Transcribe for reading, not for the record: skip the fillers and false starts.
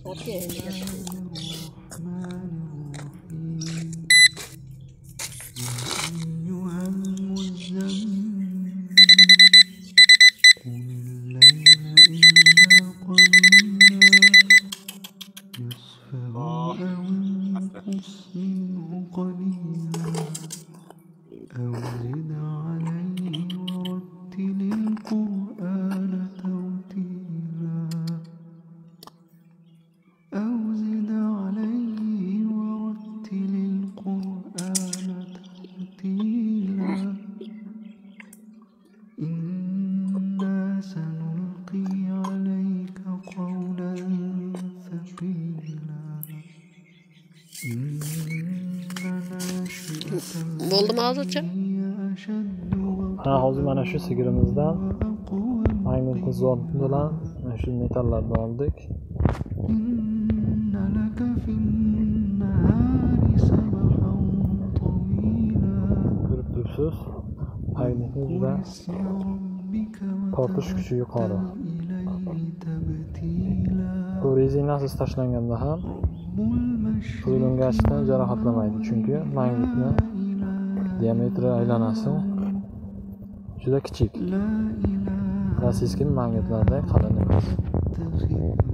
Okey. أو زد عليه ورتل القرآن ترتيلا أو زد عليه ورتل القرآن ترتيلا إنا سنلقي عليك قولا ثقيلا Oldu mu azıcık? Hozir mana shu sigirimizdan maymun qizg'on bilan mana shu metallarni oldik. Ko'rib turibsiz, magnitni juda tortish kuchi yuqori. Bu rezinasiz tashlanganda ham qo'lingachdan jarohatlamaydi, chunki magnitni diametri aylanasi juda kichik. Klassik magnitlardek qalin emas.